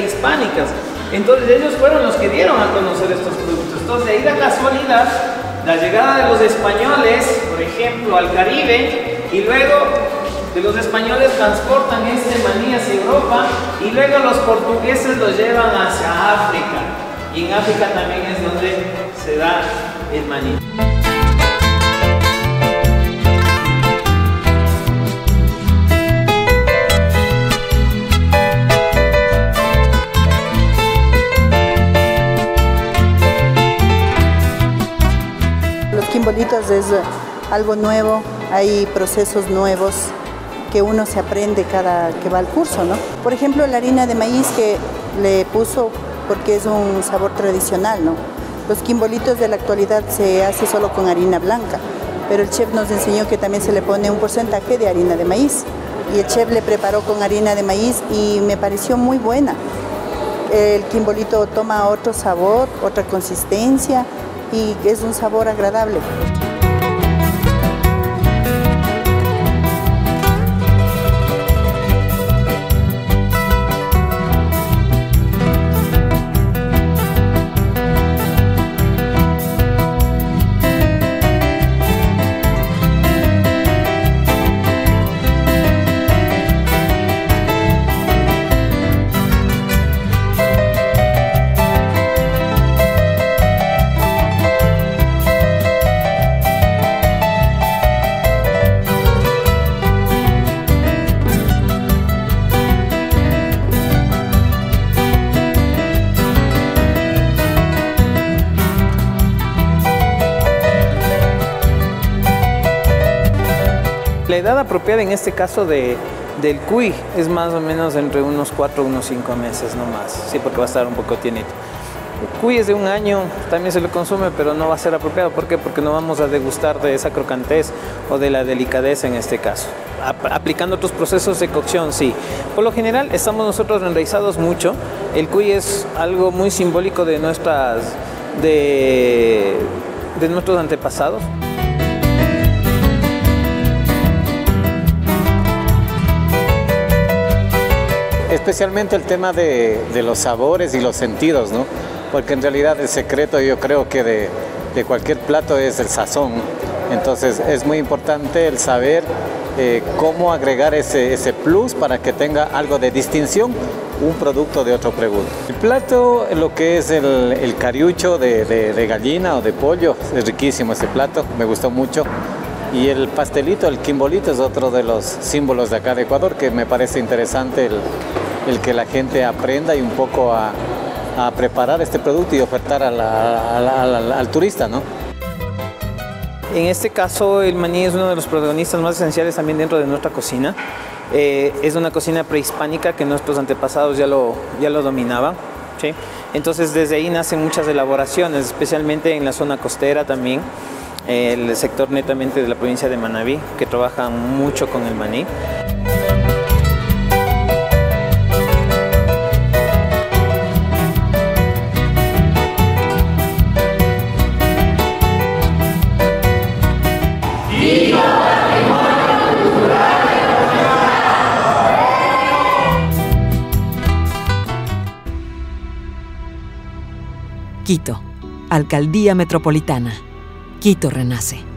prehispánicas. Entonces ellos fueron los que dieron a conocer estos productos. Entonces de ahí la casualidad, la llegada de los españoles, por ejemplo, al Caribe, y luego de los españoles transportan este maní hacia Europa, y luego los portugueses lo llevan hacia África. Y en África también es donde se da el maní. Los quimbolitos es algo nuevo, hay procesos nuevos que uno se aprende cada que va al curso, ¿no? Por ejemplo, la harina de maíz que le puso porque es un sabor tradicional, ¿no? Los quimbolitos de la actualidad se hace solo con harina blanca, pero el chef nos enseñó que también se le pone un porcentaje de harina de maíz. Y el chef le preparó con harina de maíz y me pareció muy buena. El quimbolito toma otro sabor, otra consistencia y es un sabor agradable. La edad apropiada en este caso del cuy es más o menos entre unos 4 a unos 5 meses, no más, sí, porque va a estar un poco tiernito. El cuy es de 1 año, también se lo consume, pero no va a ser apropiado. ¿Por qué? Porque no vamos a degustar de esa crocantez o de la delicadeza en este caso. Aplicando otros procesos de cocción, sí. Por lo general estamos nosotros enraizados mucho. El cuy es algo muy simbólico de nuestros antepasados. Especialmente el tema de los sabores y los sentidos, ¿no? Porque en realidad el secreto, yo creo que de cualquier plato es el sazón. Entonces es muy importante el saber cómo agregar ese plus para que tenga algo de distinción un producto de otro producto. El plato, lo que es el cariucho de gallina o de pollo, es riquísimo ese plato, me gustó mucho. Y el pastelito, el quimbolito, es otro de los símbolos de acá de Ecuador, que me parece interesante el que la gente aprenda y un poco a preparar este producto y ofertar al turista, ¿no? En este caso, el maní es uno de los protagonistas más esenciales también dentro de nuestra cocina. Es una cocina prehispánica que nuestros antepasados ya lo dominaban, ¿sí? Entonces, desde ahí nacen muchas elaboraciones, especialmente en la zona costera también. El sector netamente de la provincia de Manabí, que trabajan mucho con el maní. Quito, Alcaldía Metropolitana. Quito renace.